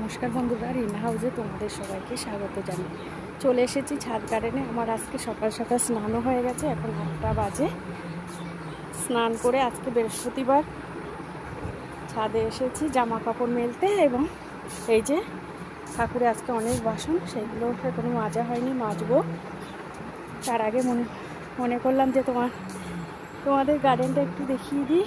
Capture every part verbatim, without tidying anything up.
নমস্কার বন্ধুরা, রিনা হাউসে তোমাদের সবাইকে স্বাগত জানাই। চলে এসেছি ছাদ গার্ডেনে। আমার আজকে সকাল সকাল স্নানও হয়ে গেছে, এখন আটটা বাজে। স্নান করে আজকে বৃহস্পতিবার ছাদে এসেছি জামা কাপড় মেলতে, এবং এই যে ঠাকুরে আজকে অনেক বাসন, সেগুলো এখনো মাজা হয়নি, মাজবো। তার আগে মনে মনে করলাম যে তোমার তোমাদের গার্ডেনটা একটু দেখিয়ে দিই।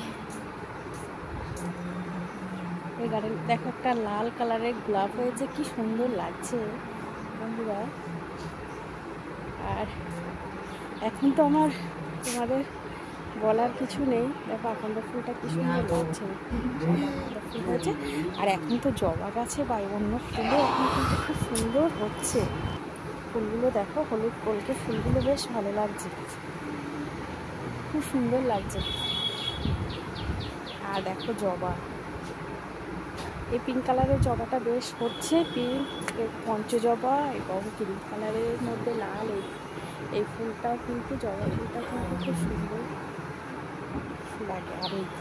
এই গার্ডেন দেখো, একটা লাল কালারের গোলাপ হয়েছে, কি সুন্দর লাগছে বন্ধুরা। আর এখন তো আমার তোমাদের বলার কিছু নেই। দেখো আকন্দ ফুলটা কি সুন্দর লাগছে, ফুল হয়েছে। আর এখন তো জবা গাছে বা অন্য ফুলও এখন কিন্তু খুব সুন্দর হচ্ছে। ফুলগুলো দেখো, হলুদ কলকে ফুলগুলো বেশ ভালো লাগছে, খুব সুন্দর লাগছে। আর দেখো জবা, এই পিঙ্ক কালারের জবাটা বেশ হচ্ছে, পিঙ্ক পঞ্চজবা এবং ক্রিম কালারের মধ্যে লাল। এই এই ফুলটাও কিন্তু, জবা ফুলটা কিন্তু খুব সুন্দর লাগে। আর এই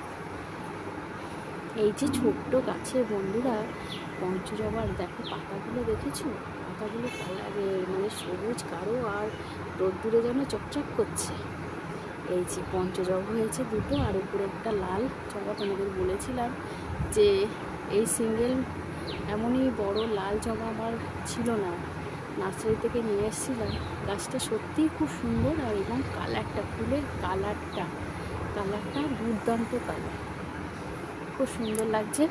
এই যে ছোট্ট গাছের বন্ধুরা পঞ্চজবার দেখো পাতাগুলো দেখেছো, পাতাগুলো কালারে মানে সবুজ গাঢ়, আর রোদ্দুরে যেন চকচক করছে। এই যে পঞ্চজবা হয়েছে দুটো, আর উপরে একটা লাল জবা। তোমাদের বলেছিলাম যে এই সিঙ্গেল এমনই বড় লাল জবা আমার ছিল না, নার্সারি থেকে নিয়ে এসেছিলাম। গাছটা সত্যিই খুব সুন্দর, আর এবং কালারটা, ফুলের কালারটা কালারটা দুর্দান্ত কালার, খুব সুন্দর লাগছে।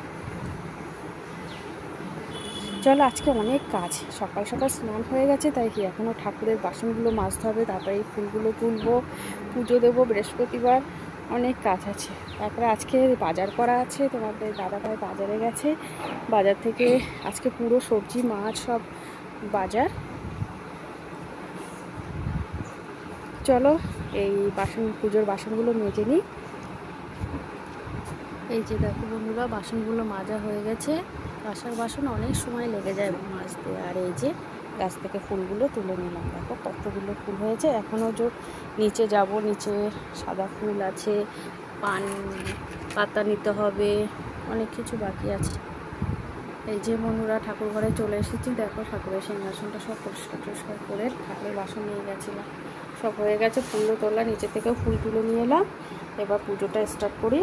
চলো, আজকে অনেক কাজ, সকাল সকাল স্নান হয়ে গেছে, তাই কি এখনও ঠাকুরের বাসনগুলো মাজতে হবে, তারপরে এই ফুলগুলো তুলবো, পুজো দেবো, বৃহস্পতিবার অনেক কাজ আছে। তারপরে আজকে বাজার করা আছে, তোমাদের দাদাভাই বাজারে গেছে, বাজার থেকে আজকে পুরো সবজি মাছ সব বাজার। চলো এই বাসন, পুজোর বাসনগুলো মেজে নিই। এই যে দেখো বন্ধুরা, বাসনগুলো মাজা হয়ে গেছে। কাঁসার বাসন অনেক সময় লেগে যায় মাজতে। আর এই যে গাছ থেকে ফুলগুলো তুলে নিলাম, দেখো কতগুলো ফুল হয়েছে। এখনও যে নিচে যাব, নিচে সাদা ফুল আছে, পান পাতা নিতে হবে, অনেক কিছু বাকি আছে। এই যে বন্ধুরা ঠাকুর ঘরে চলে এসেছি, দেখো ঠাকুরের সিংহাসনটা সব পরিষ্কার টরিষ্কার করে ঠাকুরের বাসন নিয়ে গেছিলাম, সব হয়ে গেছে। ফুলও তোলা, নিচে থেকেও ফুল তুলে নিয়ে এলাম। এবার পুজোটা স্টার্ট করি।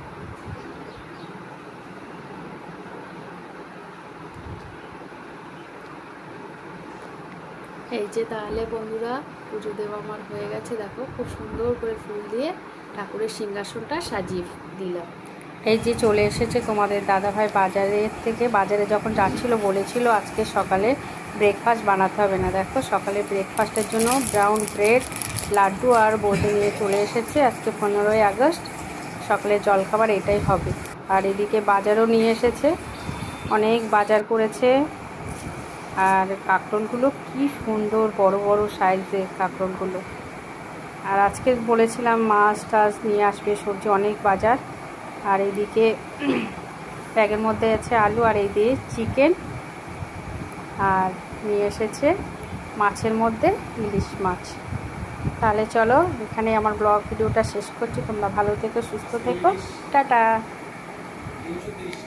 এই যে তাহলে বন্ধুরা পুজো দেওয়া আমার হয়ে গেছে, দেখো খুব সুন্দর করে ফুল দিয়ে ঠাকুরের সিংহাসনটা সাজিয়ে দিলাম। এই যে চলে এসেছে তোমাদের দাদাভাই বাজারের থেকে। বাজারে যখন যাচ্ছিল বলেছিল আজকে সকালে ব্রেকফাস্ট বানাতে হবে না। দেখো সকালে ব্রেকফাস্টের জন্য ব্রাউন ব্রেড, লাড্ডু আর বোঁদে নিয়ে চলে এসেছে। আজকে পনেরোই আগস্ট, সকালে জলখাবার এটাই হবে। আর এদিকে বাজারও নিয়ে এসেছে, অনেক বাজার করেছে। আর কাঁকরোলগুলো কি সুন্দর, বড় বড় সাইজের কাঁকরোলগুলো। আর আজকে বলেছিলাম মাছ টাছ নিয়ে আসবে, সবজি অনেক বাজার। আর এইদিকে ব্যাগের মধ্যে আছে আলু, আর এই দিয়ে চিকেন, আর নিয়ে এসেছে মাছের মধ্যে ইলিশ মাছ। তাহলে চলো এখানে আমার ব্লগ ভিডিওটা শেষ করছি। তোমরা ভালো থেকো, সুস্থ থেকো, টাটা।